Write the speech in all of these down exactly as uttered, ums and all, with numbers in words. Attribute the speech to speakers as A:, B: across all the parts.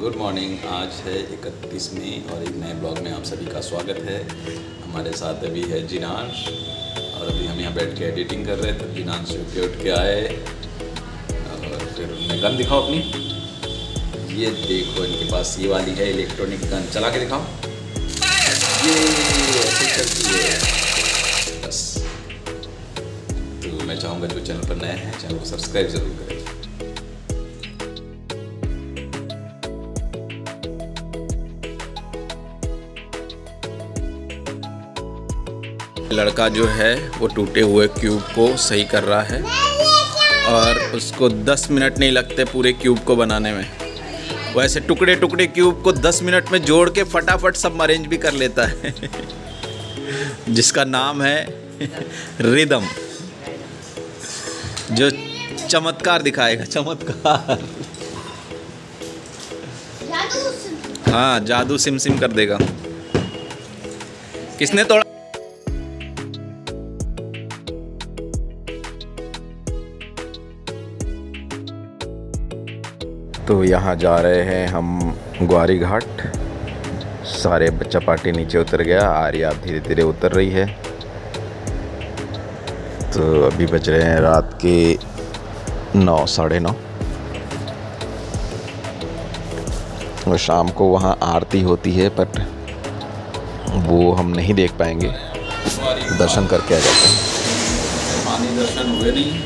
A: Good morning. आज है इकतीस मई और एक नए ब्लॉग में आप सभी का स्वागत है। हमारे साथ अभी है जिनांश और अभी हम यहाँ बैठ के एडिटिंग कर रहे थे। जिनांश के उठ के आए और फिर उन्हें गन दिखाओ अपनी। ये देखो इनके पास ये वाली है इलेक्ट्रॉनिक गन, चला के दिखाओ। ये ऐसे चलती है बस। तो मैं चाहूँगा जो चैनल पर नए हैं चैनल को सब्सक्राइब ज़रूर करें। लड़का जो है वो टूटे हुए क्यूब को सही कर रहा है और उसको दस मिनट नहीं लगते पूरे क्यूब को बनाने में। वैसे टुकड़े टुकड़े क्यूब को दस मिनट में जोड़ के फटाफट सब अरेंज भी कर लेता है जिसका नाम है रिदम, जो चमत्कार दिखाएगा। चमत्कार, हाँ जादू सिम सिम कर देगा। किसने तोड़ा? तो यहाँ जा रहे हैं हम ग्वारी घाट। सारे बच्चा पार्टी नीचे उतर गया, आर्या धीरे धीरे उतर रही है। तो अभी बज रहे हैं रात के नौ साढ़े नौ और शाम को वहाँ आरती होती है पर वो हम नहीं देख पाएंगे, दर्शन करके आ जाते हैं। पानी दर्शन हुए नहीं,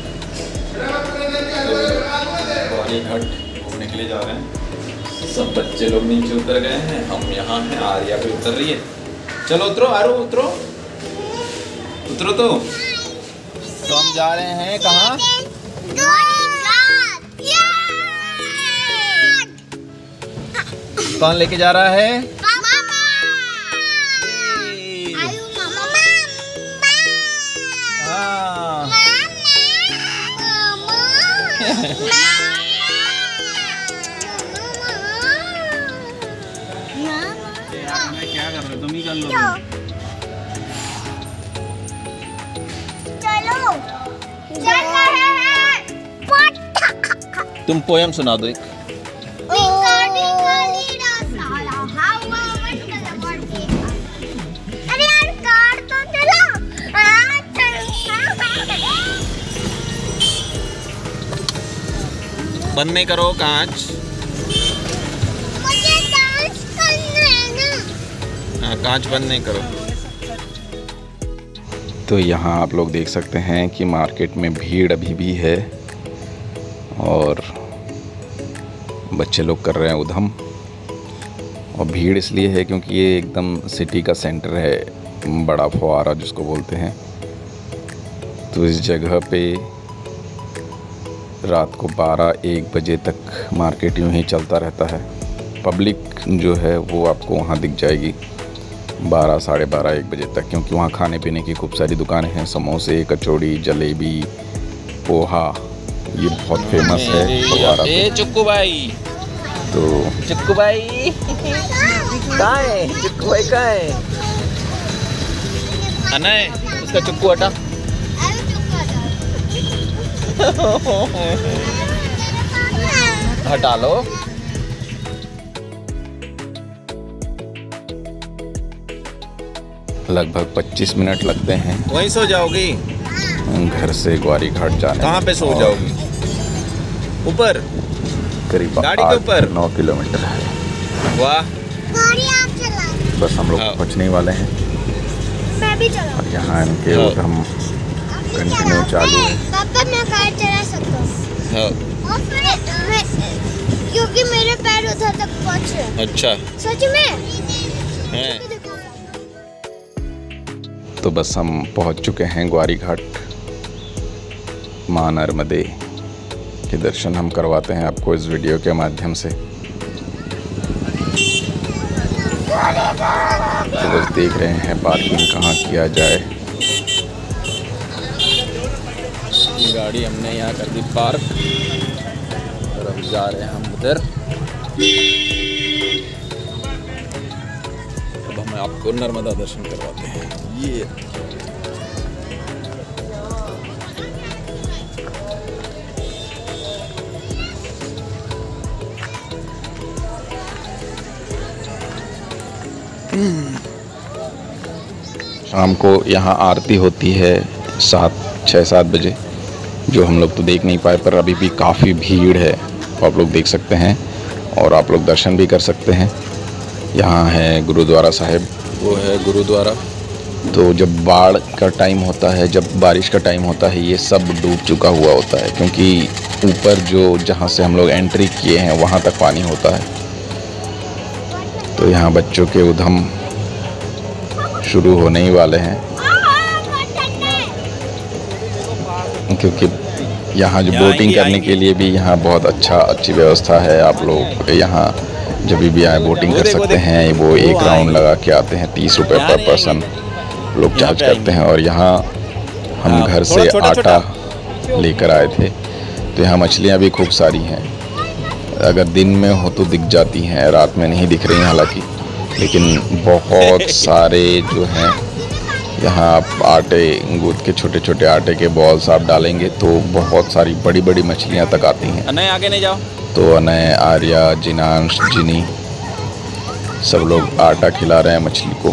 A: ग्वारी घाट घूमने के लिए जा रहे हैं। सब बच्चे लोग नीचे उतर गए हैं, हम यहाँ हैं। आर्या भी उतर रही है। चलो उतरो, आरो उतरो, उतरो। तो तो हम जा रहे हैं कहाँ? कौन लेके जा रहा है? हाँ क्या कर रहे हो? तुम ही कर लो। चलो चल रहे हैं। तुम पोयम सुना दो एक। अरे यार कार तो चलो। बंद नहीं करो कांच। कांच बंद नहीं करो। तो यहाँ आप लोग देख सकते हैं कि मार्केट में भीड़ अभी भी है और बच्चे लोग कर रहे हैं उधम। और भीड़ इसलिए है क्योंकि ये एकदम सिटी का सेंटर है, बड़ा फुवारा जिसको बोलते हैं। तो इस जगह पे रात को बारह एक बजे तक मार्केट यूँ ही चलता रहता है। पब्लिक जो है वो आपको वहाँ दिख जाएगी बारह साढ़े बारह एक बजे तक, क्योंकि वहाँ खाने पीने की खूब सारी दुकानें हैं। समोसे, कचौड़ी, जलेबी, पोहा, ये बहुत फेमस है फुवारा पे। चुक्कू भाई, तो चुक्कू भाई कहाँ है? चुक्कू भाई कहाँ है? अनय, उसका चुक्कू हटा। हटा लो। लगभग पच्चीस मिनट लगते हैं। वहीं सो जाओगी? घर से ग्वारी घाट जाने। कहाँ पे सो जाओगी? ऊपर? करीब गाड़ी के ऊपर? नौ किलोमीटर है। वाह, गाड़ी आप चला। बस हम लोग पहुँचने वाले हैं। मैं भी चलाऊं। और यहाँ इनके और हम कंटिन्यू चालू है। पापा मैं कार चला सकता हूँ? हाँ। क्योंकि मेरे पैर उधर तक पहुँच रहे। अच्छा, सच में? है। तो बस हम पहुंच चुके हैं ग्वारी घाट। मां नर्मदे के दर्शन हम करवाते हैं आपको इस वीडियो के माध्यम से। तो बस देख रहे हैं पार्किंग कहाँ किया जाए। गाड़ी हमने यहाँ कर दी पार्क और अब जा रहे हैं हम उधर। अब हम आपको नर्मदा दर्शन करवाते हैं। ये शाम को यहाँ आरती होती है सात छः सात बजे, जो हम लोग तो देख नहीं पाए, पर अभी भी काफ़ी भीड़ है, आप लोग देख सकते हैं और आप लोग दर्शन भी कर सकते हैं। यहाँ है गुरुद्वारा साहिब, वो है गुरुद्वारा। तो जब बाढ़ का टाइम होता है, जब बारिश का टाइम होता है, ये सब डूब चुका हुआ होता है, क्योंकि ऊपर जो जहाँ से हम लोग एंट्री किए हैं वहाँ तक पानी होता है। तो यहाँ बच्चों के उद्यम शुरू होने ही वाले हैं, क्योंकि यहाँ जो बोटिंग करने के लिए भी यहाँ बहुत अच्छा अच्छी व्यवस्था है। आप लोग यहाँ जब भी आए बोटिंग कर सकते हैं। वो एक राउंड लगा के आते हैं, तीस रुपये पर पर्सन लोग चार्ज करते हैं। और यहाँ हम घर से आटा लेकर आए थे, तो यहाँ मछलियाँ भी खूब सारी हैं। अगर दिन में हो तो दिख जाती हैं, रात में नहीं दिख रही हैं हालांकि, लेकिन बहुत सारे जो हैं यहाँ आप आटे गूंद के छोटे छोटे आटे के बॉल्स आप डालेंगे तो बहुत सारी बड़ी बड़ी मछलियाँ तक आती हैं।
B: अनय आगे नहीं जाओ।
A: तो अनय, आर्या, जिनांश, जिनी सब लोग आटा खिला रहे हैं मछली को।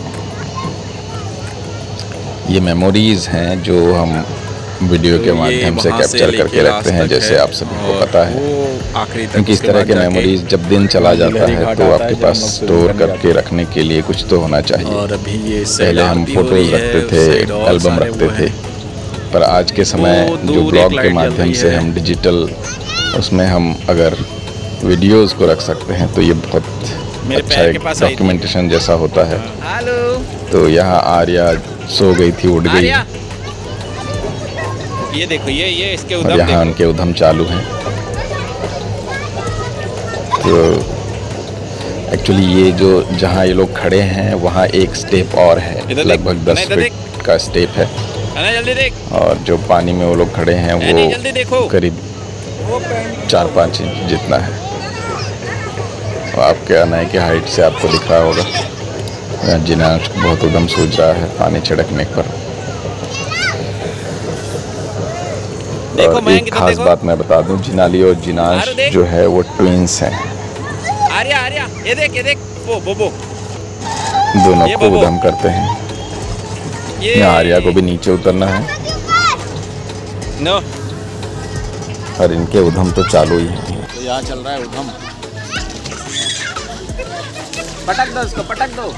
A: ये मेमोरीज़ हैं जो हम वीडियो के माध्यम से कैप्चर करके रखते हैं, जैसे आप सभी को पता है, क्योंकि इस तरह के मेमोरीज जब दिन चला जाता है तो आपके पास स्टोर करके रखने के लिए कुछ तो होना चाहिए।
B: और अभी ये
A: पहले हम फोटोज रखते थे, एल्बम रखते थे, पर आज के समय जो ब्लॉग के माध्यम से हम डिजिटल उसमें हम अगर वीडियोस को रख सकते हैं तो ये बहुत अच्छा एक डॉक्यूमेंटेशन जैसा होता है। तो यहाँ आर्या सो गई थी, उठ गई,
B: ये देखो ये ये इसके उधम,
A: और यहाँ उनके उधम चालू हैं। तो एक्चुअली ये जो जहाँ ये लोग खड़े हैं वहाँ एक स्टेप और है, लगभग दस फीट का स्टेप है,
B: जल्दी देख।
A: और जो पानी में वो लोग खड़े हैं वो करीब चार पाँच इंच जितना है। और आपके अनय के हाइट से आपको दिख रहा होगा। जिनांश बहुत उधम सूझ रहा है पानी छिड़कने पर। और एक खास बात मैं बता दूं, जिनाली और जिनांश जो है वो ट्विंस हैं।
B: आर्या आर्या ये देख ये देख वो बोबो
A: दोनों को उधम करते हैं। ये आर्या को भी नीचे उतरना है
B: नो,
A: और इनके उधम तो चालू ही है।
B: तो यहाँ चल रहा है उधम। पटक दो उसको, पटक दो।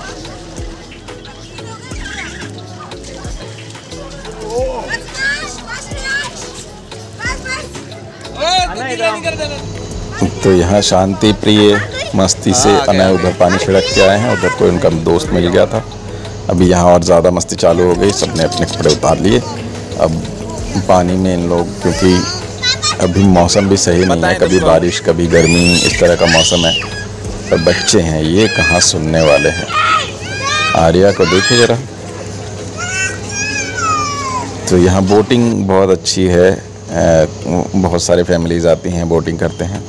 A: तो यहाँ शांति प्रिय मस्ती से अनय उधर पानी छिड़क के आए हैं, उधर कोई उनका दोस्त मिल गया था। अभी यहाँ और ज़्यादा मस्ती चालू हो गई, सबने अपने कपड़े उतार लिए। अब पानी में इन लोग, क्योंकि अभी मौसम भी सही नहीं है, कभी बारिश कभी गर्मी, इस तरह का मौसम है, पर बच्चे हैं ये कहाँ सुनने वाले हैं। आर्या को देखिए ज़रा। तो यहाँ बोटिंग बहुत अच्छी है, बहुत सारे फैमिलीज़ आती हैं, बोटिंग करते हैं।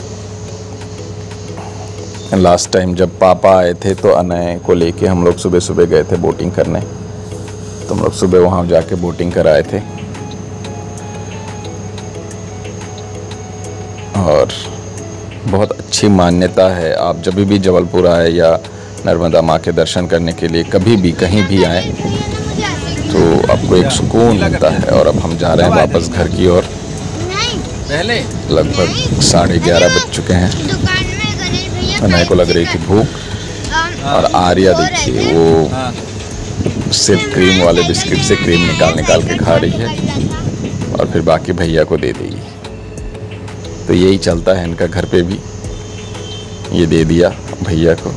A: लास्ट टाइम जब पापा आए थे तो अनय को लेके हम लोग सुबह सुबह गए थे बोटिंग करने, तो हम लोग सुबह वहाँ जाके बोटिंग कराए थे। और बहुत अच्छी मान्यता है, आप जब भी जबलपुर आए या नर्मदा माँ के दर्शन करने के लिए कभी भी कहीं भी आए तो आपको एक सुकून मिलता है। और अब हम जा रहे हैं वापस घर की ओर।
B: पहले
A: लगभग साढ़े ग्यारह बज चुके हैं। अनय को लग रही थी भूख, और आर्या देखिए वो सिर्फ क्रीम वाले बिस्किट से क्रीम निकाल निकाल के खा रही है, और फिर बाकी भैया को दे देगी। तो यही चलता है इनका घर पे भी, ये दे दिया भैया को।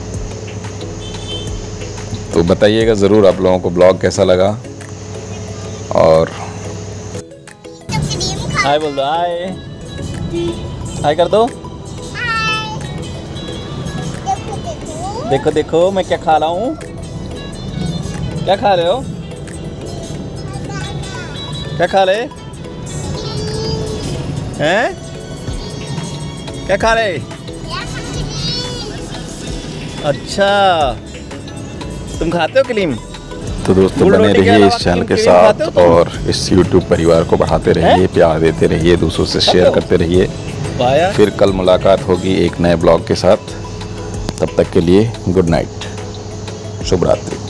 A: तो बताइएगा ज़रूर आप लोगों को ब्लॉग कैसा लगा। और
B: हाय बोल दो, हाय हाय कर दो। देखो देखो मैं क्या खा रहा हूँ। क्या खा रहे हो? क्या खा रहे हैं? क्या खा रहे? अच्छा तुम खाते हो क्रीम?
A: तो दोस्तों बने रहिए इस चैनल के साथ और इस यूट्यूब परिवार को बढ़ाते रहिए, प्यार देते रहिए, दूसरों से शेयर करते रहिए। फिर कल मुलाकात होगी एक नए ब्लॉग के साथ, तब तक के लिए गुड नाइट। शुभ रात्रि।